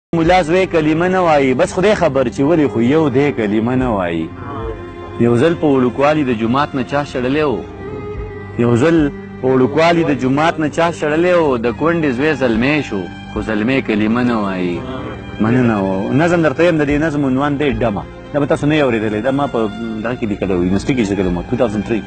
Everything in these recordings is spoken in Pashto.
ملا زوی کلمه نه وایي، بس خدای خبر چې ولې خو یو دی کلمه نه وایي. یو ځل په وړوکوالي د جومات نه چا شړلی و، یو ځل په وړوکوالي د جومات نه چا شړلی و، د کونډې زوی زلمی شو خو زلمی کلمه نه وایي. مننه و. نظم درته یم، د دې نظم عنوان دی ډمه. دا به تاسو نه یې اورېدلی، دا ما په دغه کې لیکلی و، یونیورسټي کې لیکلی وم 2003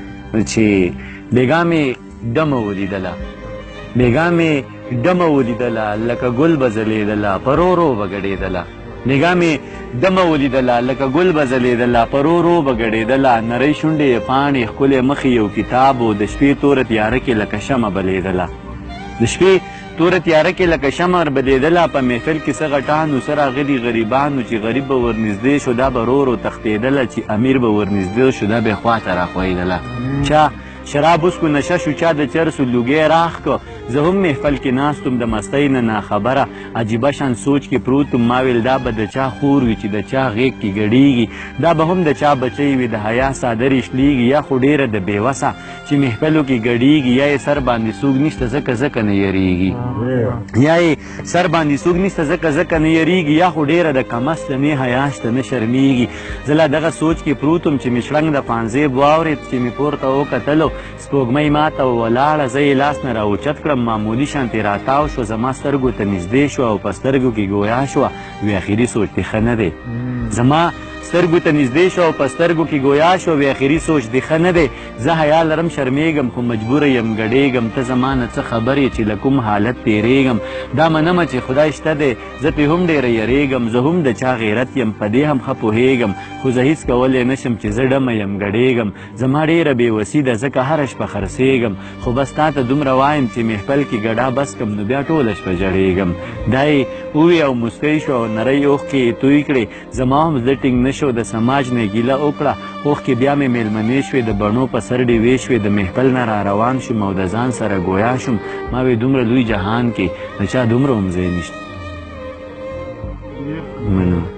چې بېګا مې ډمه ولیدله، بېګا مې ډمه ولیدله لکه ګل به ځلېدله په رو رو به ګډېدله. بېګا مې ډمه ولیدله لکه ګل به ځلېدله په رو رو به ګډېدله. نرۍ شونډې یې پاڼې ښکلی مخې یو کتاب و، د شپې توره تیاره کې لکه شمعه بلېدله. د شپې توره تیاره کې لکه شمعه بلېدله. په محفل کې څه غټانو څه راغلي غریبانو، چې غریب به ورنږدې شو دا به رو رو تښتېدله، چې امیر به ورنږدې شو دا به یې خواته راخویدله. چا شراب وسکو نشه شو، چا د چرسو لوګی راخ کو، زه هم محفل کې ناستم د مستۍ نه ناخبره، عجیبه شان سوچ کې پروت وم. ما ویل دا به د چا خور وي چې د چا غېږ کې ګډېږي، دا به هم د چا بچی وي د حیا څادرې شلېږي، یا خو ډېره د بېوسه چې محفلو کې ګډېږي، یا یې سر باندې څوک نشته ځکه نه یریږي، یا یې سر باندې څوک نشته ځکه نه یریږي، یا خو ډېره د کمسله نه حیا شته نه شرمېږي. زه لا دغه سوچ کې پروت وم چې مې شړنګ د پانزیب واورېد، چې مې پورته وکتلو سپوږمۍ ماته ولاړه، زه یې لاس نه راوچت کړم، معمولي شانتې راتاو شو، زما سترګو ته نږدې شوه او په سترګو کې ګویا شوه، وی اخري سوچ دې ښه نه دی. زما سترګو ته نږدې شو او په سترګو کې ګویا شو، وی اخري سوچ دې ښه نه دی. زه حیا لرم شرمېږم خو مجبوره یم ګډېږم، ته زما نه څه خبر یې چې له کوم حالت تېرېږم. دا منمه چې خدای شته دی، زه پرې هم ډېره یریږم، زه هم د چا غیرت یم په دې هم ښه پوهېږم، خو زه هېڅ کولی نه شم چې زه ډمه یم ګډېږم. زما ډېره بېوسي ده ځکه هره شپه خرڅېږم، خو بس تا ته دومره وایم چې محفل کې ګډا بس کم نو بیا ټوله شپه ژړېږم. دا یې ووی او موسکی شو او نرۍ اوښکې یې توی کړې. زما هم زړه ټینګ نه شو، د سماج نه ګیله وکړه اوښکې بیا مې مېلمنې شوې، د بڼو په سر ډېوې شوې، د محفل نه را روان شوم او د ځان سره ګویا شوم. ما وی دومره لوی جهان کې د چا دومره هم ځای نشته. مننه.